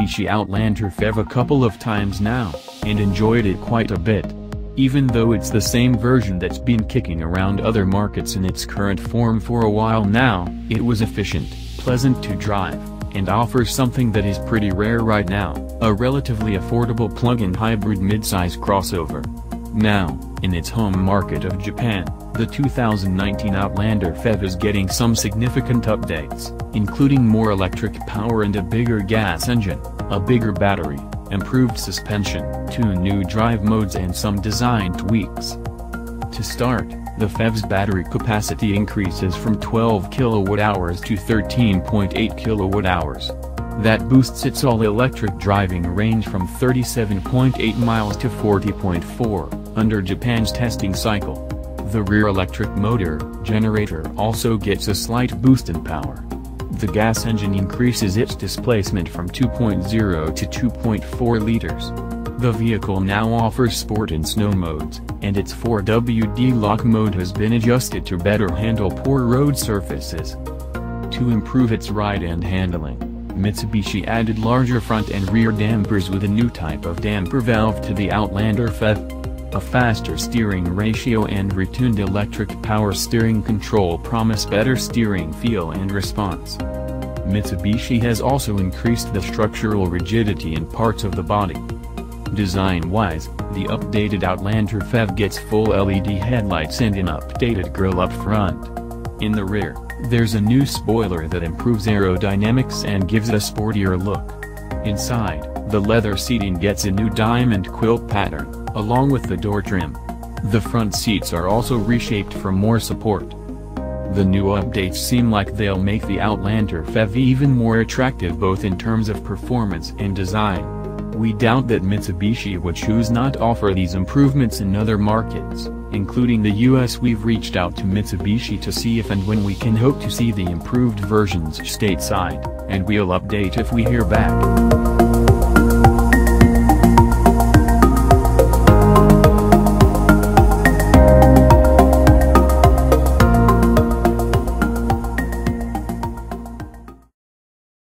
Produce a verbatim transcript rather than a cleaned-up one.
Mitsubishi Outlander P H E V a couple of times now, and enjoyed it quite a bit. Even though it's the same version that's been kicking around other markets in its current form for a while now, it was efficient, pleasant to drive, and offers something that is pretty rare right now, a relatively affordable plug-in hybrid midsize crossover. Now, in its home market of Japan, the two thousand nineteen Outlander P H E V is getting some significant updates, including more electric power and a bigger gas engine, a bigger battery, improved suspension, two new drive modes and some design tweaks. To start, the P H E V's battery capacity increases from twelve kilowatt hours to thirteen point eight kilowatt hours. That boosts its all-electric driving range from thirty-seven point eight miles to forty point four, under Japan's testing cycle. The rear electric motor generator also gets a slight boost in power. The gas engine increases its displacement from two point zero to two point four liters. The vehicle now offers sport and snow modes, and its four W D lock mode has been adjusted to better handle poor road surfaces. To improve its ride and handling, Mitsubishi added larger front and rear dampers with a new type of damper valve to the Outlander P H E V. A faster steering ratio and retuned electric power steering control promise better steering feel and response. Mitsubishi has also increased the structural rigidity in parts of the body. Design-wise, the updated Outlander P H E V gets full L E D headlights and an updated grille up front. In the rear, there's a new spoiler that improves aerodynamics and gives it a sportier look. Inside, the leather seating gets a new diamond quilt pattern, along with the door trim. The front seats are also reshaped for more support. The new updates seem like they'll make the Outlander P H E V even more attractive both in terms of performance and design. We doubt that Mitsubishi would choose not to offer these improvements in other markets, including the U S. We've reached out to Mitsubishi to see if and when we can hope to see the improved versions stateside, and we'll update if we hear back.